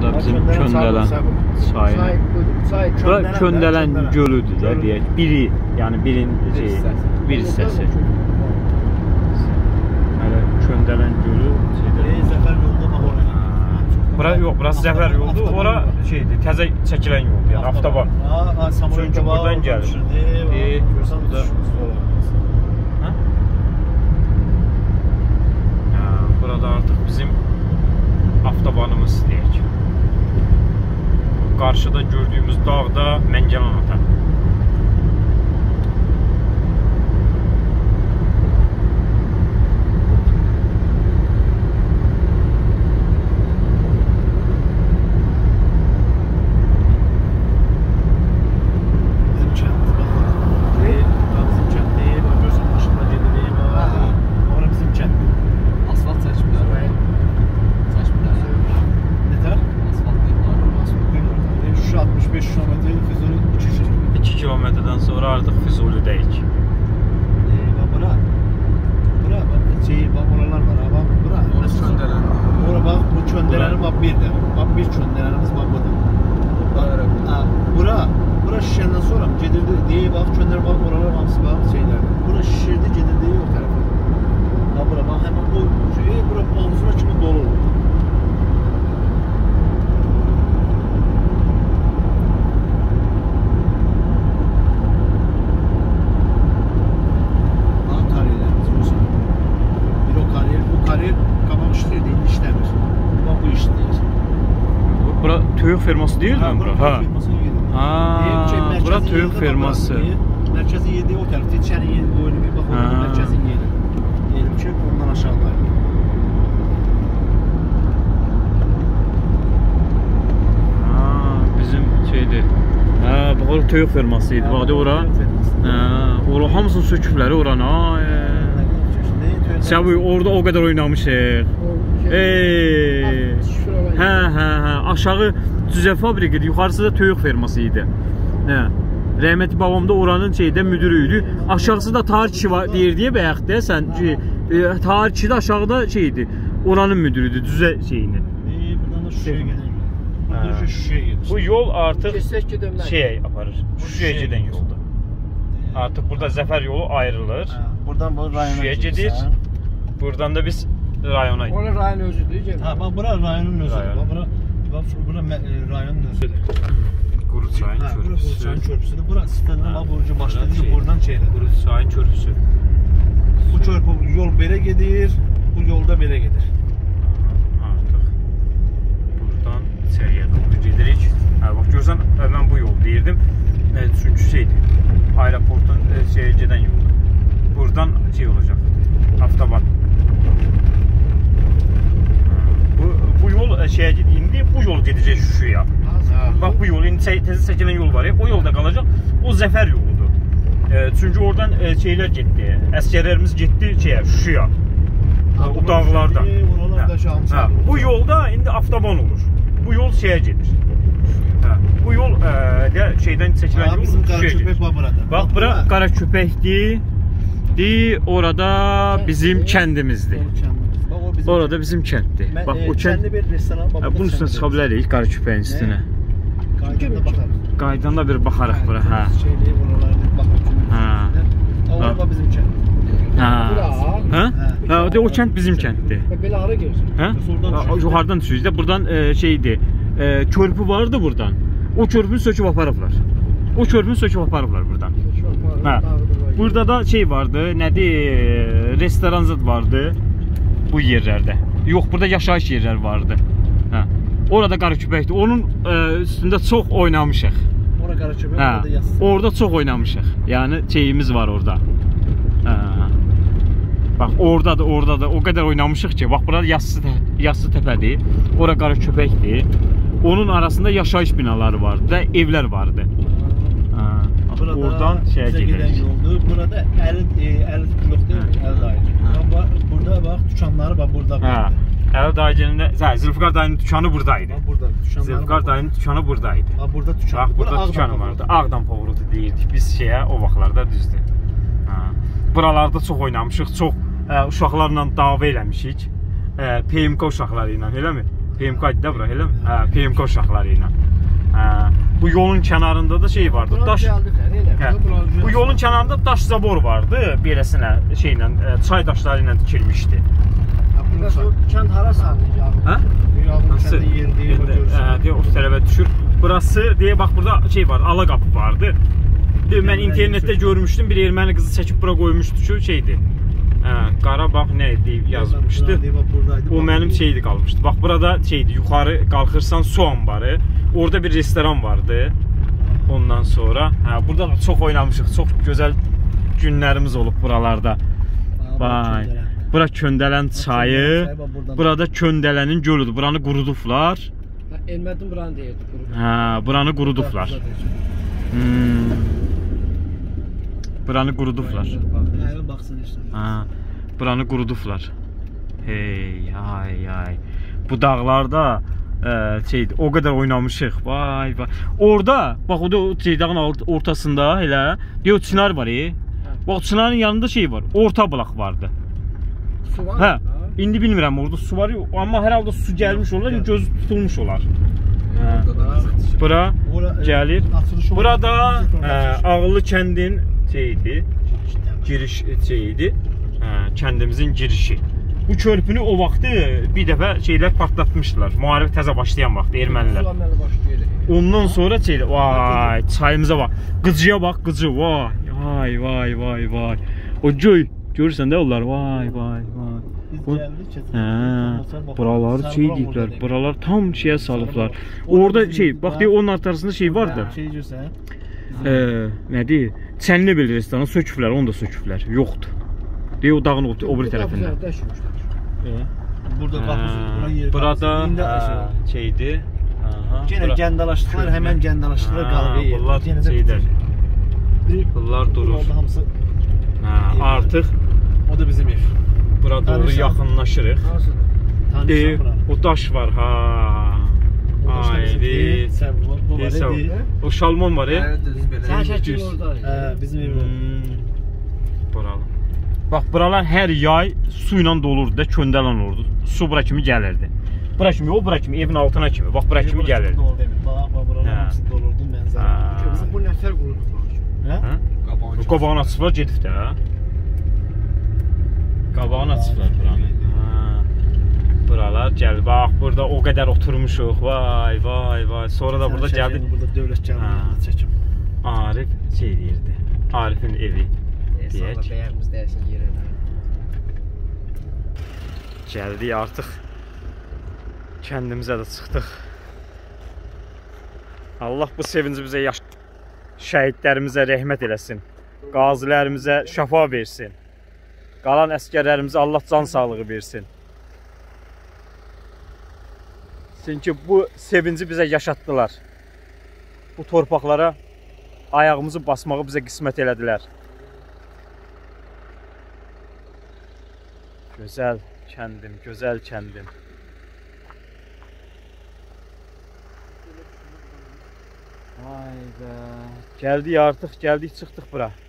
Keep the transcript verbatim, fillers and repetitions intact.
da bizim Köndələn çayı. Bura Köndələn gölüdür da deyək. Biri, yəni birinci bir hissəsi. Hələ Köndələn gölü şeydə. Zəfər yolunda bax oraya. Bura yox, burası Zəfər yoludur. Ora şeydir, təzə çəkilən yoldur, yəni avtoban. Ha, çünki buradan gəlir. E, burada hə? Ha, burada artıq bizim avtobanımız deyək. Qarşıda gördüyümüz dağda Məngəlan ata. iki kilometrdən sonra artıq Füzulidəyik. Bura, bura, şey, bax, oralar var, ha, bax, bura. Orası Köndələn. Ora bax, bu Köndələnin bax bir də, bax bir Köndələnimiz bax budur. Ha, bura, bura şişəndən sonra gedirdi, deyə bax, Köndələn bax, oralar hamısı bax, şeylər. Bura şişirdi, gedirdi o tərəfə. Ha, bura, bax, həmən bu şey, bura omuzuna kimi dolu olur. Bura toyuq ferması deyil mi bura? Ha, fermasının yeri. Ha, bura toyuq ferması. Mərkəzin yeri o tərəfdə, içəri yeri qoyulub bir bax, orada mərkəzin yeri. Yerim ki, ondan aşağıdayım. Ha, bizim şeydir. Ha, bax, orada toyuq ferması idi. Bax, ora. Ha, ora hamısını söküblər orana. Səbuy, orada o qədər oynamışıq. Eee. Hə, hə, hə. Aşağı cüzə fabrikidir, yuxarısı da toyuq ferması idi. Hə. Rəhmətli babam da oranın şeydə müdürü idi. Aşağısı da Tahir kişi deyir deyə bəyək də sən ki, e, Tahir kişi də aşağıda şeydi. Oranın müdürüdür, cüzə şeyini. Eee, buradan da Şuşaya gedən yol. Buradan da Şuşaya gedir. Bu yol artıq şeyə aparır. Şuşaya gedən yoldur. Artıq burada Zəfər yolu ayrılır. Buradan bu rayona Şuşaya gedir. Buradan da biz rayona gidirik. Ora rayon özüdür. Ha, bax bura rayonun özüdür. Bax bura bax bura rayonun özüdür. Quruçayın körpüsü. körpüsü. Quruçayın körpüsüdür. Bura sistemdən bax burcu başladı ki, buradan çeyrə. Quruçayın körpüsü. Bu körpü yol belə gedir, bu yolda belə gedir. Artıq buradan içəriyə doğru gedirik. Hə, bax görsən, mən bu yol deyirdim. E, çünki şeydir. Aeroportun e, şeyə gedən yoldur. Buradan şey olacaq. Avtoban. Bu, bu yol şeyə gedir. İndi bu yol gedəcək Şuşaya. Bax bu yol, indi təzə çəkilən yol var ya, o yolda qalacaq. O Zəfər yoludur. E, çünki oradan e, şeylər getdi. Əskərlərimiz getdi şeyə, Şuşaya. O dağlarda. Hə, bu yolda indi avtoban olur. Bu yol şeyə gedir. Hə, bu yol e, də şeydən çəkilən yol Şuşaya gedir. Bax bura Qaraköpəkdir. Di orada bizim kəndimizdir. Orada bizim kənddir. Bax o kənd. Bunun üstünə çıxa bilərik Qaraköpəyin üstünə. Qaydanda bir baxarıq bura, hə. Hə. Orada bizim kənd. Hə. Hə? Hə, o kənd bizim kənddir. Belə hara gəlirsən? Hə? Yuxarıdan düşürük də. Buradan şeydir. Körpü vardı buradan. O körpünü söküb aparıblar. O körpünü söküb aparıblar buradan. Hə. Burada da şey vardı, nədir, restoran zad vardı bu yerlərdə. Yox, burada yaşayış yerlər vardı. Hə. Orada Qaraköpəkdir. Onun ə, üstündə çox oynamışıq. Ora Qaraköpək, hə. Orada yazsın. Orada çox oynamışıq. Yəni şeyimiz var orada. Hə. Bax, orada da, orada da o qədər oynamışıq ki, bax, burada Yassı, Yassı təpədir. Ora Qaraköpəkdir. Onun arasında yaşayış binaları vardı da, evlər vardı. Burada oradan şeyə gedirik. Burada əli blok deyil, əli dayı. Burada bax, dükanları bax, burada var. Əli dayıcının, Zülfüqar dayının dükanı buradaydı. Zülfüqar dayının dükanı buradaydı. Bax, burada dükanı. Bax, burada dükanı vardı. Ağdam Poğrudu deyirdik biz şeyə, o vaxtlarda düzdür. Buralarda çox oynamışıq, çox uşaqlarla dava eləmişik. P M K uşaqları ilə, eləmi? P M K idi də bura, elə mi? Hə, P M K uşaqları ilə. Hə, bu yolun kənarında da şey vardı. Daş. Hə, bu yolun kənarında daş zabor vardı, beləsinə şeylə, çay daşları ilə tikilmişdi. Burası kənd hara salınacaq? Hə? Nasıl? Hə, deyə o tərəfə düşür. Burası deyə bax burada şey var, ala qapı vardı. Deyə mən internetdə görmüşdüm, bir erməni qızı çəkib bura qoymuşdu ki, şeydi. Hə, Qarabağ nə deyib yazmışdı. O mənim şeydi qalmışdı. Bax burada şeydi, yuxarı qalxırsan su anbarı. Orada bir restoran vardı. Ondan sonra, hə, burada da çox oynamışıq. Çox gözəl günlərimiz olub buralarda. Vay. Bura Köndələn çayı. Burada Köndələnin gölüdür. Buranı qurudublar. Elmədin buranı deyirdi. Hə, buranı qurudublar. Hmm. Buranı qurudublar. Hə, baxsın işte. Hə, buranı qurudublar. Hey, ay, ay. Bu dağlarda e, şeydi, o qədər oynamışıq. Vay, vay. Orada, bax o da şey, dağın ortasında elə bir çınar var, e. Bax çınarın yanında şey var. Orta bulaq vardı. Su var. Hə. İndi bilmirəm orada su var, amma hər halda su gəlmiş olar, göz tutulmuş olar. Hə. Bura gəlir. Burada hə, Ağıllı kəndin şeydi. Giriş şeydi. Hə, kəndimizin girişi. Bu körpünü o vaxtı bir dəfə şeylər partlatmışdılar. Müharibə təzə başlayan vaxtı ermənilər. Ondan sonra şeydi. Vay, çayımıza bax. Qıcıya bax, qıcı. Vay, vay, vay, vay, vay. O göy. Görürsən də onlar. Vay, vay, vay. Hə, buraları şey deyiblər. Buralar tam şeyə salıblar. Orada şey, bax deyə onun arxasında şey vardı. Şey görsən. Eee, nə deyir? Çənlibil restoranı söküblər, onu da söküblər. Yoxdur. Deyə o dağın o, o biri tərəfində. Burada baxırsan, burada şeydi. Yenə gəndalaşdılar, həmən gəndalaşdılar qalıb. Bunlar şeydir. Bunlar durur. Hə, artıq o da bizim ev. Bura doğru yaxınlaşırıq. Deyir, o daş var, ha. Haydi. O şalmon var, e? Sən şəkil orada. Hə, bizim ev o. Buralar. Bax, buralar hər yay su ilə dolurdu da, Köndələn olurdu. Su bura kimi gəlirdi. Bura kimi, o bura kimi, evin altına kimi. Bax, bura kimi gəlirdi. Bax, bax, buralar hamısı dolurdu, mənzərə. Bu nəfər quruldular. Hə? Qabağını açıblar, gedib də. Qabağını açıblar buranı. Buralar gəl, bax, burada o qədər oturmuşuq. Vay, vay, vay. Sonra da burada gəldi. Burada dövlət gəldi, çəkim. Arif şey deyirdi. Arifin evi. Sonra bəyərimiz dəyəsin yerində. Gəldik artıq. Kəndimizə də çıxdıq. Allah bu sevinci bizə yaş... şəhidlərimizə rəhmət eləsin. Qazilərimizə şəfa versin. Qalan əskərlərimizə Allah can sağlığı versin. Çünki bu sevinci bizə yaşatdılar. Bu torpaqlara ayağımızı basmağı bizə qismət elədilər. Gözəl kəndim, gözəl kəndim. Vay be. Gəldik artıq, gəldik, çıxdıq bura.